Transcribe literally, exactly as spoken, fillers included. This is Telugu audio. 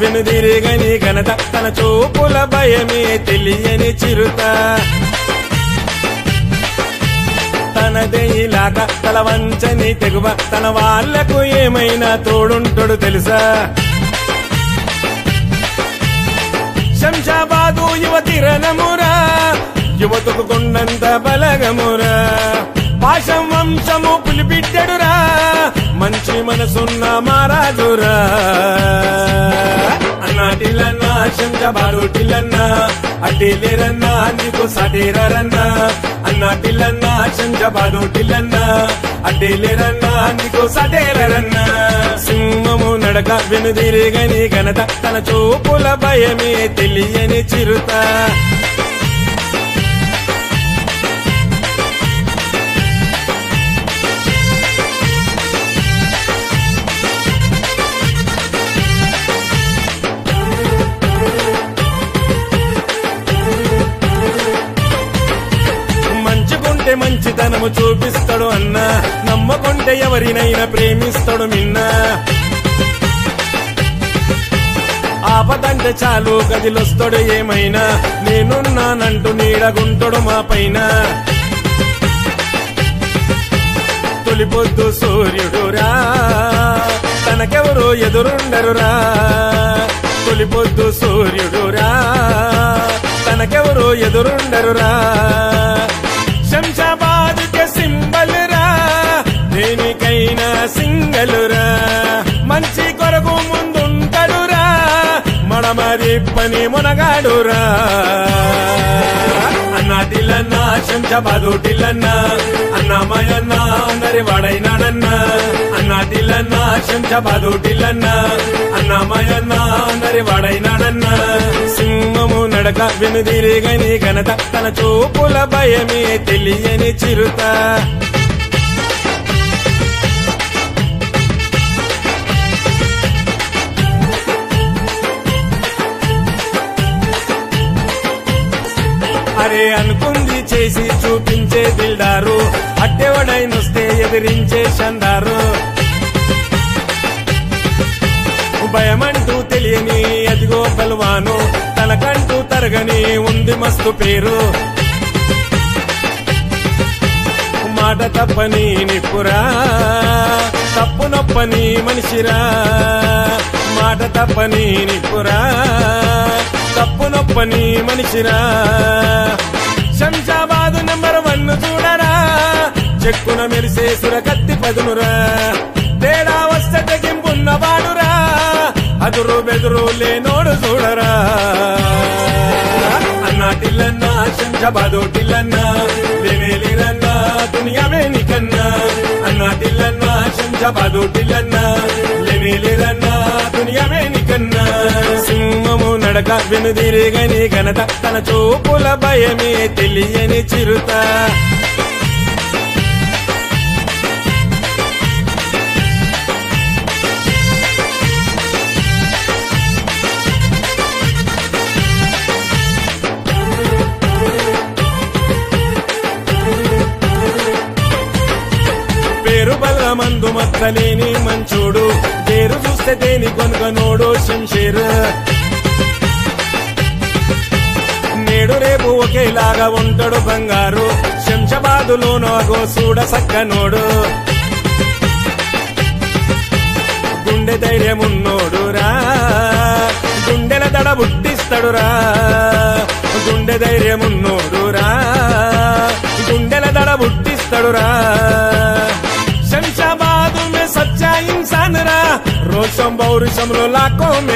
వెనుదిరిగని ఘనత తన చూపుల భయమే తెలియని చిరుత తనదే ఇలాగా తల వంచని తెగువ తన వాళ్లకు ఏమైనా తోడుంటాడు తెలుసా శంషాబాదు యువతి రణమురా యువతకు కొండంత బలగమురా పాశం వంశము పులిబిడ్డడురా మంచి మనసున్న మహారాజురా అన్నాటిలన్నా శంషాబాదుటిలన్నా అడ్డీలేరన్నా నీకు సడేరన్నా అన్నాటిలన్నా శంషాబాదుటిలన్నా అడ్డీలేరన్నా నీకు సడేరన్నా సింహము నడక వెనుదిరిగని ఘనత తన చూపుల భయమే తెలియని చిరుత మంచితనము చూపిస్తాడు అన్న నమ్మకుంటే ఎవరినైనా ప్రేమిస్తాడు మిన్న ఆపదంటే చాలు గదిలొస్తాడు ఏమైనా నేనున్నానంటూ నీడగుంటాడు మా పైన తొలిపొద్దు సూర్యుడురా తనకెవరు ఎదురుండరురా తొలిపొద్దు సూర్యుడురా తనకెవరు ఎదురుండరురా శంషాబాద్ కే సింబల్ రా దేనికైనా సింగలురా మంచి కొరకు ముందుంటాడురా మడమరి పని మునగాడురా అన్నాటిలన్నా శంషాబాదుటిలన్నా అన్నమయన్నా అందరి వాడైనాడన్నా అన్నాటిలన్నా శంషాబాదుటిలన్నా అన్నమయన్నా అందరి వాడైనాడన్నా సింహము నడక వెనుదిరిగని ఘనత తన చూపుల భయమే తెలియని చిరుత అరే అనుకుంది చేసి చూపించే దిల్డారు అట్టెవడైనొస్తే ఎదిరించే షండారు భయమంటూ తెలియని అదిగో బల్వాను తనకంటూ తరగని ఉంది మస్తు పేరు మాట తప్పని నిప్పురా తప్పు నొప్పని మనిషిరా మాట తప్పని నిప్పురా తప్పు నొప్పని మనిషిరా శంషాబాదు నెంబర్ వన్ చూడరా చెక్కున మెరిసే సుర కత్తి పదునురా తేడా వస్తే తెగింపున్నవాడురా అదురు బెదురు లేనోడు చూడరా అన్నాటిలన్నా శంషాబాదుటిలన్నా లేనేలిరన్నా దునియావే నీకన్నా అన్నాటిలన్నా శంషాబాదుటిలన్నా లేనేలిరన్నా దునియావే నీకన్నా సింహము నడక వెనుదిరిగని ఘనత తన చూపుల భయమే తెలియని చిరుత మందు మచ్చలేని మంచోడు పేరు చూస్తే దేని కొనుగనోడు శంషేర్ నేడు రేపు ఒకేలాగా ఉంటాడు బంగారు శంషాబాదులో నాగో చూడ సక్కనోడు గుండె ధైర్యమున్నోడురా గుండెల దడ బుట్టిస్తాడురా గుండె ధైర్యమున్నోడురా గుండెల దడ బుట్టిస్తాడురా शमशाबाद में सच्चा इंसान रा रोशम पौरुषम लो लाखों में